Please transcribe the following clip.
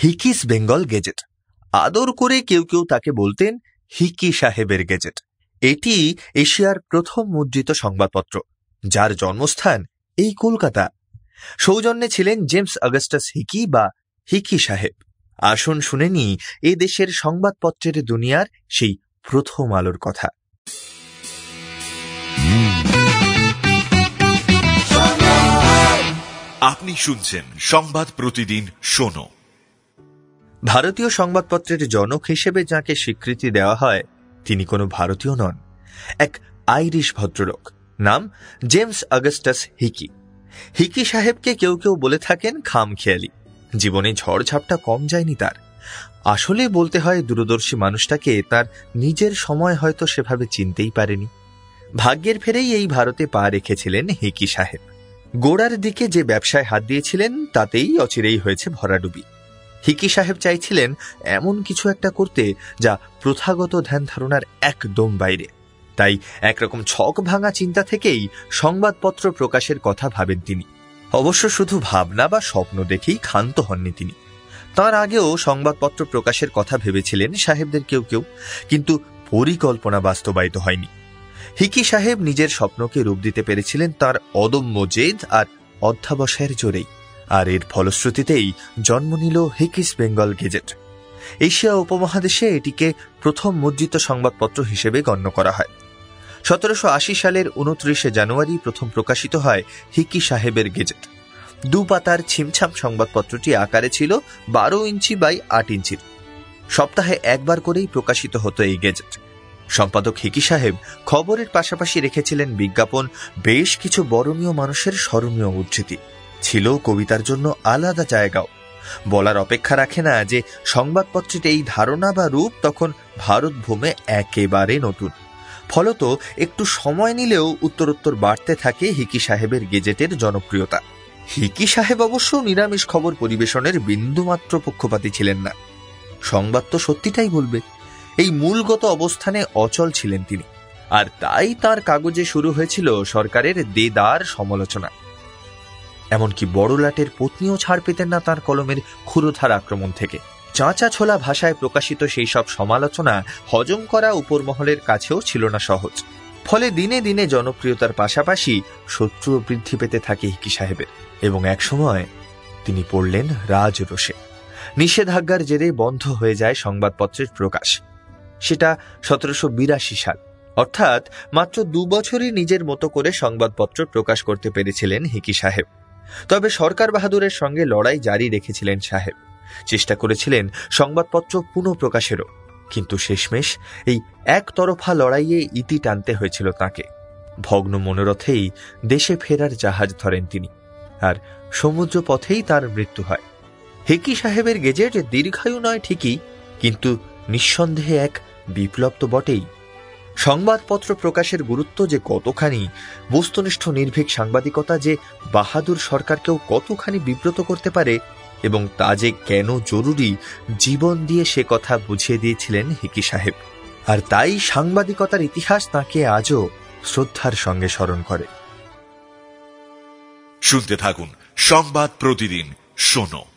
হিকিস Bengal gazette. আদর করে কেউ কেউ তাকে বলতেন হিকি সাহেবের গেজেট। এটি এশিয়ার প্রথম মুদ্রিত সংবাদপত্র, যার জন্মস্থান এই কলকাতা। সৌজন্যে ছিলেন জেমস অগাস্টাস হিকি বা হিকি সাহেব। আসুন শুনে নি এ দেশের সংবাদপত্রের দুনিয়ার সেই প্রথম আলোর কথা। আপনি শুনছেন সংবাদ প্রতিদিন শোনো। ভারতীয় সংবাদপত্রের জনক হিসেবে যাকে স্বীকৃতি দেওয়া হয় তিনি কোনো ভারতীয় নন, এক আইরিশ ভদ্রলোক, নাম জেমস অগাস্টাস হিকি। হিকি সাহেবকে কেউ কেউ বলে থাকেন খামখেয়ালি। জীবনে ঝড়ঝাপটা কম যায়নি তার। আসলে বলতে হয় দূরদর্শী মানুষটাকে তার নিজের সময় হয়তো সেভাবে চিনতেই পারেনি। ভাগ্যের ফেরেই এই ভারতে পা রেখেছিলেন হিকি সাহেব। গোড়ার দিকে যে ব্যবসায় হাত দিয়েছিলেন তাতেই অচিরেই হয়েছে ভরাডুবি। হিকি সাহেব চাইছিলেন এমন কিছু একটা করতে যা প্রথাগত ধ্যান ধারণার একদম বাইরে। তাই একরকম ছক ভাঙা চিন্তা থেকেই সংবাদপত্র প্রকাশের কথা ভাবেন তিনি। অবশ্য শুধু ভাবনা বা স্বপ্ন দেখেই ক্ষান্ত হননি তিনি। তার আগেও সংবাদপত্র প্রকাশের কথা ভেবেছিলেন সাহেবদের কেউ কেউ, কিন্তু পরিকল্পনা বাস্তবায়িত হয়নি। হিকি সাহেব নিজের স্বপ্নকে রূপ দিতে পেরেছিলেন তার অদম্য জেদ আর অধ্যাবসায়ের জোরেই। আর এর ফলশ্রুতিতেই জন্ম নিল হিকিস বেঙ্গল গেজেট। এশিয়া উপমহাদেশে এটিকে প্রথম মুদ্রিত সংবাদপত্র হিসেবে গণ্য করা হয়। 1780 সালের 29 জানুয়ারি প্রথম প্রকাশিত হয় হিকি সাহেবের গেজেট। 2 পাতার ছিমছাম সংবাদপত্রটি আকারে ছিল 12 ইঞ্চি বাই 8 ইঞ্চির। সপ্তাহে একবার করেই প্রকাশিত হতো এই গেজেট। সম্পাদক হিকি সাহেব খবরের পাশাপাশি রেখেছিলেন বিজ্ঞাপন, বেশ কিছু বরণীয় মানুষের স্মরণীয় উদ্ধৃতি, ছিল কবিতার জন্য আলাদা জায়গাও। বলার অপেক্ষা রাখে না যে সংবাদপত্রের এই ধারণা বা রূপ তখন ভারত ভূমে একেবারে নতুন। ফলত একটু সময় নিলেও উত্তরোত্তর বাড়তে থাকে হিকি সাহেবের গেজেটের জনপ্রিয়তা। হিকি সাহেব অবশ্য নিরামিষ খবর পরিবেশনের বিন্দুমাত্র পক্ষপাতী ছিলেন না। সংবাদ তো সত্যিটাই বলবে, এই মূলগত অবস্থানে অচল ছিলেন তিনি। আর তাই তার কাগজে শুরু হয়েছিল সরকারের দেদার সমালোচনা। এমনকি বড়লাটের পত্নীও ছাড় পেতেন না তার কলমের ক্ষুরোধার আক্রমণ থেকে। চাঁচা ছোলা ভাষায় প্রকাশিত সেই সব সমালোচনা হজম করা উপরমহলের কাছেও ছিল না সহজ। ফলে দিনে দিনে জনপ্রিয়তার পাশাপাশি শত্রুও বৃদ্ধি পেতে থাকে হিকি সাহেবের। এবং একসময় তিনি পড়লেন রাজরোষে। নিষেধাজ্ঞার জেরে বন্ধ হয়ে যায় সংবাদপত্রের প্রকাশ। সেটা 1782 সাল, অর্থাৎ মাত্র 2 বছরই নিজের মতো করে সংবাদপত্র প্রকাশ করতে পেরেছিলেন হিকি সাহেব। তবে সরকার বাহাদুরের সঙ্গে লড়াই জারি রেখেছিলেন সাহেব। চেষ্টা করেছিলেন সংবাদপত্র পুনঃপ্রকাশেরও, কিন্তু শেষমেশ এই একতরফা লড়াইয়ে ইতি টানতে হয়েছিল তাঁকে। ভগ্ন মনোরথেই দেশে ফেরার জাহাজ ধরেন তিনি, আর সমুদ্র পথেই তার মৃত্যু হয়। হিকি সাহেবের গেজেট দীর্ঘায়ু নয় ঠিকই, কিন্তু নিঃসন্দেহে এক বিপ্লব তো বটেই। সংবাদপত্র প্রকাশের গুরুত্ব যে কতখানি, বস্তুনিষ্ঠ নির্ভীক সাংবাদিকতা যে বাহাদুর সরকারকেও কতখানি বিব্রত করতে পারে, এবং তা যে কেন জরুরি জীবন দিয়ে সে কথা বুঝিয়ে দিয়েছিলেন হিকি সাহেব। আর তাই সাংবাদিকতার ইতিহাস তাকে আজও শ্রদ্ধার সঙ্গে স্মরণ করে। শুনতে থাকুন সংবাদ প্রতিদিন শোনো।